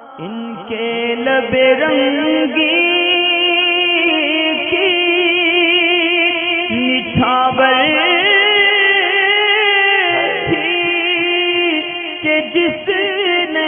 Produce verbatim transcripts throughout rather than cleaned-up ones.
ان کے لب رنگی کی نچھاور تھی کہ جس نے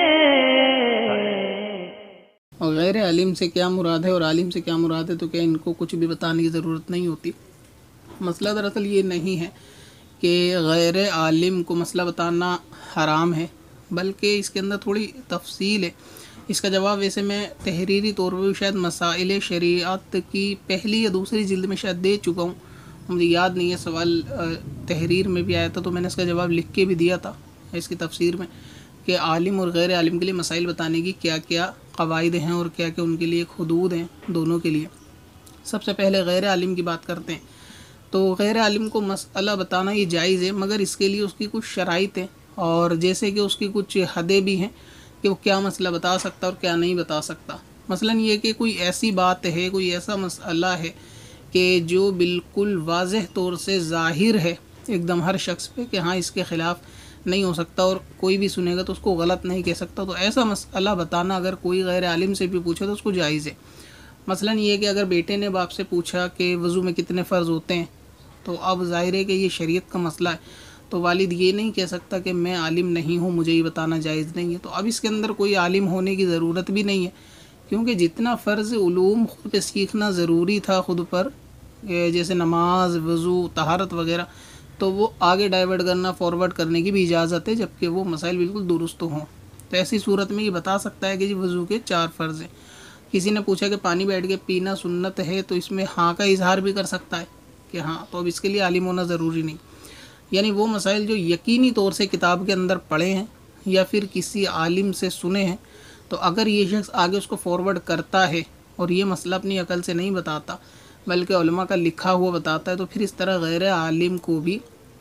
اور غیر عالم سے کیا مراد ہے اور عالم سے کیا مراد ہے، تو کیا ان کو کچھ بھی بتانے کی ضرورت نہیں ہوتی؟ مسئلہ دراصل یہ نہیں ہے کہ غیر عالم کو مسئلہ بتانا حرام ہے، بلکہ اس کے اندر تھوڑی تفصیل ہے۔ اس کا جواب ویسے میں تحریری طور پر شاید مسائل شریعت کی پہلی یا دوسری جلد میں شاید دے چکا ہوں، مجھے یاد نہیں ہے، سوال تحریر میں بھی آیا تھا تو میں نے اس کا جواب لکھ کے بھی دیا تھا اس کی تفسیر میں، کہ عالم اور غیر عالم کے لیے مسائل بتانے کی کیا کیا قواعد ہیں اور کیا کیا ان کے لیے حدود ہیں دونوں کے لیے۔ سب سے پہلے غیر عالم کی بات کرتے ہیں، تو غیر عالم کو مسئلہ بتانا یہ جائز ہے، مگر اس کے لیے اس کی کچھ شرائط ہیں، اور جیسے کہ اس کی کچھ حدیں بھی ہیں کہ وہ کیا مسئلہ بتا سکتا اور کیا نہیں بتا سکتا۔ مثلا یہ کہ کوئی ایسی بات ہے، کوئی ایسا مسئلہ ہے کہ جو بالکل واضح طور سے ظاہر ہے ایک دم ہر شخص پہ کہ ہاں اس کے خلاف نہیں ہو سکتا اور کوئی بھی سنے گا تو اس کو غلط نہیں کہہ سکتا، تو ایسا مسئلہ بتانا اگر کوئی غیر عالم سے بھی پوچھے تو اس کو جائز ہے۔ مثلا یہ کہ اگر بیٹے نے باپ سے پوچھا کہ وضو میں کتنے فرض ہوتے ہیں، تو اب ظاہر ہے کہ یہ شریعت کا مسئلہ ہے، تو والد یہ نہیں کہہ سکتا کہ میں عالم نہیں ہوں، مجھے یہ بتانا جائز نہیں ہے، تو اب اس کے اندر کوئی عالم ہونے کی ضرورت بھی نہیں ہے، کیونکہ جتنا فرض علوم خود پہ سیکھنا ضروری تھا خود پر، جیسے نماز، وضو، طہارت وغیرہ، تو وہ آگے ڈائیورٹ کرنا، فارورڈ کرنے کی بھی اجازت ہے، جبکہ وہ مسائل بالکل درست ہوں۔ تو ایسی صورت میں یہ بتا سکتا ہے کہ جی وضو کے چار فرض ہیں۔ کسی نے پوچھا کہ پانی بیٹھ کے پینا سنت ہے، تو اس میں ہاں کا اظہار بھی کر سکتا ہے کہ ہاں، تو اب اس کے لیے عالم ہونا ضروری نہیں۔ یعنی وہ مسائل جو یقینی طور سے کتاب کے اندر پڑھے ہیں یا پھر کسی عالم سے سنے ہیں، تو اگر یہ شخص آگے اس کو فارورڈ کرتا ہے اور یہ مسئلہ اپنی عقل سے نہیں بتاتا بلکہ علماء کا لکھا ہوا بتاتا ہے، تو پھر اس طرح غیر عالم کو بھی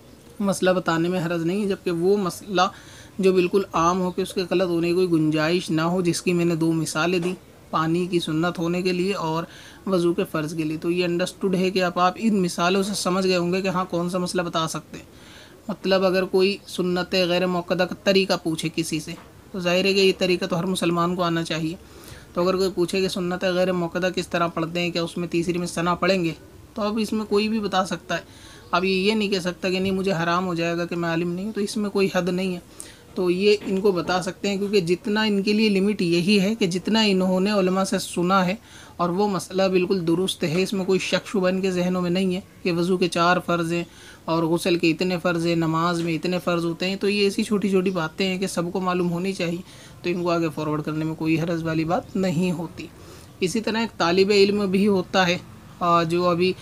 مسئلہ بتانے میں حرج نہیں ہے، جبکہ وہ مسئلہ جو بالکل عام ہو کہ اس کے غلط ہونے کی کوئی گنجائش نہ ہو، جس کی میں نے دو مثالیں دیں، پانی کی سنت ہونے کے لیے اور وضو کے فرض کے لیے، تو یہ انڈرسٹوڈ ہے کہ اب آپ ان مثالوں سے سمجھ گئے ہوں گے کہ ہاں کون سا مسئلہ بتا سکتے ہیں۔ مطلب اگر کوئی سنت غیر موقدہ کا طریقہ پوچھے کسی سے، تو ظاہر ہے کہ یہ طریقہ تو ہر مسلمان کو آنا چاہیے، تو اگر کوئی پوچھے کہ سنت غیر موقدہ کس طرح پڑھتے ہیں، کیا اس میں تیسری میں ثنا پڑھیں گے، تو اب اس میں کوئی بھی بتا سکتا ہے۔ اب یہ یہ نہیں کہہ سکتا کہ نہیں مجھے حرام ہو جائے گا کہ میں عالم نہیں ہوں، تو اس میں کوئی حد نہیں ہے، تو یہ ان کو بتا سکتے ہیں، کیونکہ جتنا ان کے لیے لمٹ یہی ہے کہ جتنا انہوں نے علماء سے سنا ہے اور وہ مسئلہ بالکل درست ہے، اس میں کوئی شک شبہ ان کے ذہنوں میں نہیں ہے کہ وضو کے چار فرض ہیں اور غسل کے اتنے فرض ہیں، نماز میں اتنے فرض ہوتے ہیں، تو یہ ایسی چھوٹی چھوٹی باتیں ہیں کہ سب کو معلوم ہونی چاہیے، تو ان کو آگے فارورڈ کرنے میں کوئی حرج والی بات نہیں ہوتی۔ اسی طرح ایک طالب علم بھی ہوتا ہے جو ابھی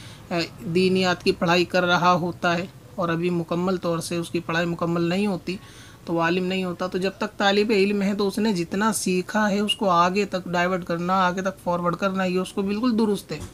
دینیات کی پڑھائی کر رہا ہوتا ہے اور ابھی مکمل طور سے اس کی پڑھائی مکمل نہیں ہوتی، تو وہ عالم نہیں ہوتا، تو جب تک طالب علم ہے تو اس نے جتنا سیکھا ہے اس کو آگے تک ڈائیورٹ کرنا، آگے تک فارورڈ کرنا، یہ اس کو بالکل درست ہے۔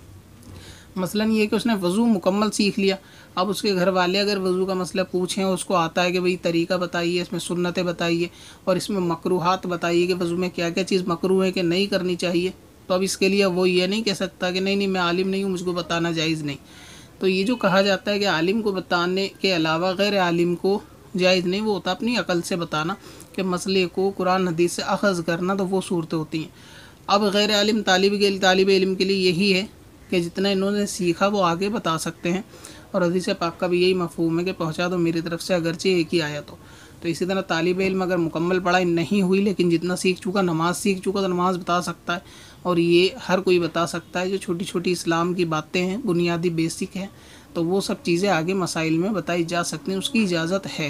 مثلا یہ کہ اس نے وضو مکمل سیکھ لیا، اب اس کے گھر والے اگر وضو کا مسئلہ پوچھیں اور اس کو آتا ہے کہ بھئی طریقہ بتائیے، اس میں سنتیں بتائیے اور اس میں مکروہات بتائیے کہ وضو میں کیا کیا چیز مکروہ ہے کہ نہیں کرنی چاہیے، تو اب اس کے لیے وہ یہ نہیں کہہ سکتا کہ نہیں نہیں میں عالم نہیں ہوں، مجھ کو بتانا جائز نہیں۔ تو یہ جو کہا جاتا ہے کہ عالم کو بتانے کے علاوہ غیر عالم کو جائز نہیں، وہ ہوتا اپنی عقل سے بتانا، کہ مسئلے کو قرآن حدیث سے اخذ کرنا، تو وہ صورتیں ہوتی ہیں۔ اب غیر عالم طالب کے طالب علم کے لیے یہی ہے کہ جتنا انہوں نے سیکھا وہ آگے بتا سکتے ہیں، اور حدیث پاک کا بھی یہی مفہوم ہے کہ پہنچا دو میری طرف سے اگرچہ ایک ہی آیت ہو۔ تو اسی طرح طالب علم اگر مکمل پڑھائی نہیں ہوئی لیکن جتنا سیکھ چکا، نماز سیکھ چکا، تو نماز بتا سکتا ہے، اور یہ ہر کوئی بتا سکتا ہے، جو چھوٹی چھوٹی اسلام کی باتیں ہیں، بنیادی بیسک ہیں، تو وہ سب چیزیں آگے مسائل میں بتائی جا سکتی ہیں، اس کی اجازت ہے۔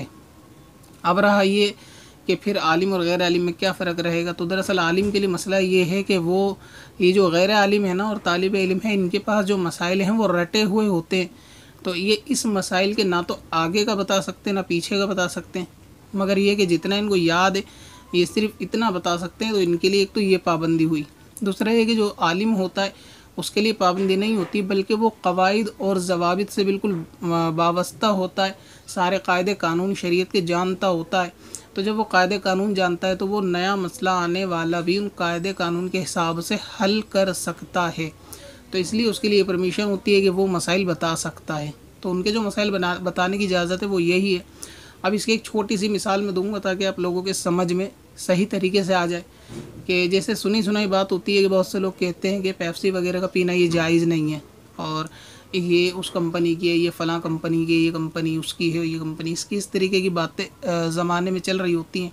اب رہا یہ کہ پھر عالم اور غیر عالم میں کیا فرق رہے گا، تو دراصل عالم کے لیے مسئلہ یہ ہے کہ وہ یہ جو غیر عالم ہے نا اور طالب علم ہے، ان کے پاس جو مسائل ہیں وہ رٹے ہوئے ہوتے ہیں، تو یہ اس مسائل کے نہ تو آگے کا بتا سکتے ہیں نہ پیچھے کا بتا سکتے ہیں، مگر یہ کہ جتنا ان کو یاد ہے یہ صرف اتنا بتا سکتے ہیں، تو ان کے لیے ایک تو یہ پابندی ہوئی۔ دوسرا یہ کہ جو عالم ہوتا ہے اس کے لیے پابندی نہیں ہوتی، بلکہ وہ قواعد اور ضوابط سے بالکل وابستہ ہوتا ہے، سارے قاعدے قانون شریعت کے جانتا ہوتا ہے، تو جب وہ قاعدے قانون جانتا ہے تو وہ نیا مسئلہ آنے والا بھی ان قاعدے قانون کے حساب سے حل کر سکتا ہے، تو اس لیے اس کے لیے پرمیشن ہوتی ہے کہ وہ مسائل بتا سکتا ہے، تو ان کے جو مسائل بنا بتانے کی اجازت ہے وہ یہی ہے۔ اب اس کی ایک چھوٹی سی مثال میں دوں گا تاکہ آپ لوگوں کے سمجھ میں صحیح طریقے سے آ جائے کہ جیسے سنی سنائی بات ہوتی ہے کہ بہت سے لوگ کہتے ہیں کہ پیپسی وغیرہ کا پینا یہ جائز نہیں ہے، اور یہ اس کمپنی کی ہے، یہ فلاں کمپنی کی ہے، یہ کمپنی اس کی ہے، یہ کمپنی اس کی، اس طریقے کی باتیں زمانے میں چل رہی ہوتی ہیں.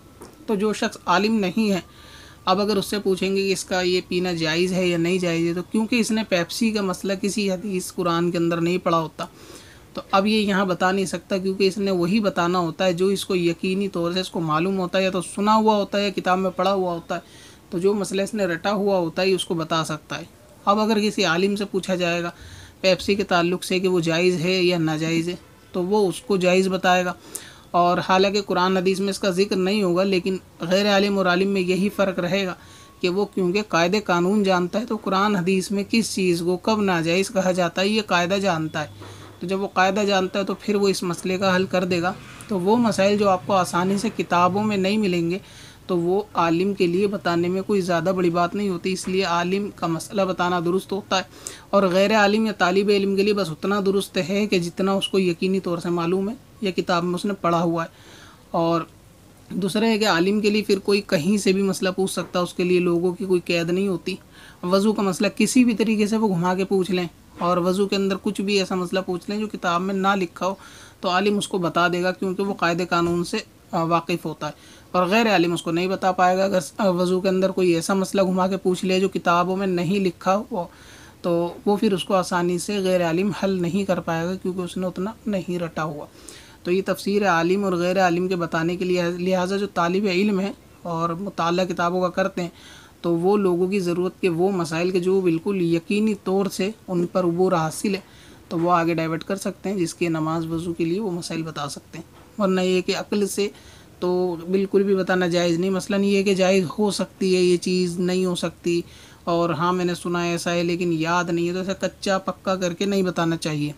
تو جو شخص عالم نہیں ہے، اب اگر اس سے پوچھیں گے کہ اس کا یہ پینا جائز ہے یا نہیں جائز ہے، تو کیونکہ اس نے پیپسی کا مسئلہ کسی حدیث قرآن کے اندر نہیں پڑھا ہوتا، تو اب یہ یہاں بتا نہیں سکتا، کیونکہ اس نے وہی بتانا ہوتا ہے جو اس کو یقینی طور سے اس کو معلوم ہوتا ہے، یا تو سنا ہوا ہوتا ہے یا کتاب میں پڑھا ہوا ہوتا ہے. تو جو مسئلہ اس نے رٹا ہوا ہوتا ہے اس کو بتا سکتا ہے. اب اگر کسی عالم سے پوچھا جائے گا پیپسی کے تعلق سے کہ وہ جائز ہے یا ناجائز ہے، تو وہ اس کو جائز بتائے گا. اور حالانکہ قرآن حدیث میں اس کا ذکر نہیں ہوگا، لیکن غیر عالم اور عالم میں یہی فرق رہے گا کہ وہ کیونکہ قاعدے قانون جانتا ہے، تو قرآن حدیث میں کس چیز کو کب ناجائز کہا جاتا ہے یہ قاعدہ جانتا ہے. تو جب وہ قاعدہ جانتا ہے تو پھر وہ اس مسئلے کا حل کر دے گا. تو وہ مسائل جو آپ کو آسانی سے کتابوں میں نہیں ملیں گے، تو وہ عالم کے لیے بتانے میں کوئی زیادہ بڑی بات نہیں ہوتی. اس لیے عالم کا مسئلہ بتانا درست ہوتا ہے، اور غیر عالم یا طالب علم کے لیے بس اتنا درست ہے کہ جتنا اس کو یقینی طور سے معلوم ہے یا کتاب میں اس نے پڑھا ہوا ہے. اور دوسرا ہے کہ عالم کے لیے پھر کوئی کہیں سے بھی مسئلہ پوچھ سکتا ہے، اس کے لیے لوگوں کی کوئی قید نہیں ہوتی. وضو کا مسئلہ کسی بھی طریقے سے وہ گھما کے پوچھ لیں، اور وضو کے اندر کچھ بھی ایسا مسئلہ پوچھ لیں جو کتاب میں نہ لکھا ہو، تو عالم اس کو بتا دے گا، کیونکہ وہ قاعدے قانون سے واقف ہوتا ہے. اور غیر عالم اس کو نہیں بتا پائے گا. اگر وضو کے اندر کوئی ایسا مسئلہ گھما کے پوچھ لے جو کتابوں میں نہیں لکھا ہو، تو وہ پھر اس کو آسانی سے غیر عالم حل نہیں کر پائے گا، کیونکہ اس نے اتنا نہیں رٹا ہوا. تو یہ تفسیر ہے عالم اور غیر عالم کے بتانے کے لیے. لہٰذا جو طالب علم ہے اور مطالعہ کتابوں کا کرتے ہیں، تو وہ لوگوں کی ضرورت کے وہ مسائل کے جو بالکل یقینی طور سے ان پر عبور حاصل ہے، تو وہ آگے ڈائیورٹ کر سکتے ہیں، جس کے نماز وضو کے لیے وہ مسائل بتا سکتے ہیں. ورنہ یہ کہ عقل سے تو بالکل بھی بتانا جائز نہیں. مثلاً یہ کہ جائز ہو سکتی ہے یہ چیز، نہیں ہو سکتی، اور ہاں میں نے سنا ہے ایسا ہے لیکن یاد نہیں ہے، تو ایسا کچا پکا کر کے نہیں بتانا چاہیے.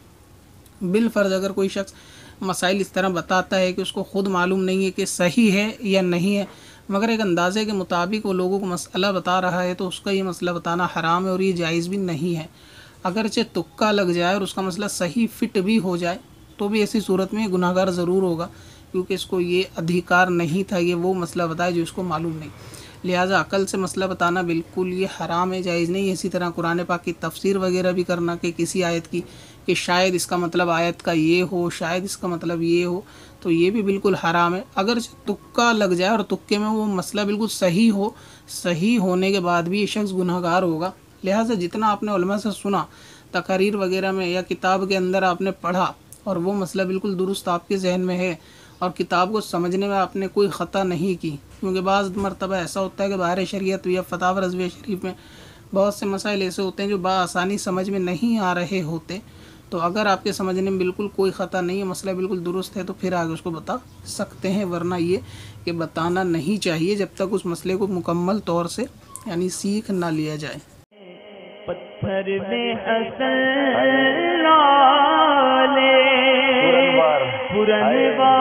بالفرض اگر کوئی شخص مسائل اس طرح بتاتا ہے کہ اس کو خود معلوم نہیں ہے کہ صحیح ہے یا نہیں ہے، مگر ایک اندازے کے مطابق وہ لوگوں کو مسئلہ بتا رہا ہے، تو اس کا یہ مسئلہ بتانا حرام ہے اور یہ جائز بھی نہیں ہے. اگرچہ تکا لگ جائے اور اس کا مسئلہ صحیح فٹ بھی ہو جائے، تو بھی ایسی صورت میں گناہ گار ضرور ہوگا، کیونکہ اس کو یہ ادھیکار نہیں تھا کہ وہ مسئلہ بتائے جو اس کو معلوم نہیں. لہٰذا عقل سے مسئلہ بتانا بالکل یہ حرام ہے، جائز نہیں. اسی طرح قرآن پاک کی تفسیر وغیرہ بھی کرنا کہ کسی آیت کی کہ شاید اس کا مطلب آیت کا یہ ہو، شاید اس کا مطلب یہ ہو، تو یہ بھی بالکل حرام ہے. اگر تکا لگ جائے اور تکے میں وہ مسئلہ بالکل صحیح ہو، صحیح ہونے کے بعد بھی یہ شخص گناہ گار ہوگا. لہٰذا جتنا آپ نے علماء سے سنا، تقاریر وغیرہ میں یا کتاب کے اندر آپ نے پڑھا، اور وہ مسئلہ بالکل درست آپ کے ذہن میں ہے، اور کتاب کو سمجھنے میں آپ نے کوئی خطا نہیں کی، کیونکہ بعض مرتبہ ایسا ہوتا ہے کہ باہر شریعت یا فتاوی رضویہ شریف میں بہت سے مسائل ایسے ہوتے ہیں جو بآسانی سمجھ میں نہیں آ رہے ہوتے. تو اگر آپ کے سمجھنے میں بالکل کوئی خطا نہیں ہے، مسئلہ بالکل درست ہے، تو پھر آگے اس کو بتا سکتے ہیں. ورنہ یہ کہ بتانا نہیں چاہیے جب تک اس مسئلے کو مکمل طور سے یعنی سیکھ نہ لیا جائے. پتھر میں حسن لالے پرن بار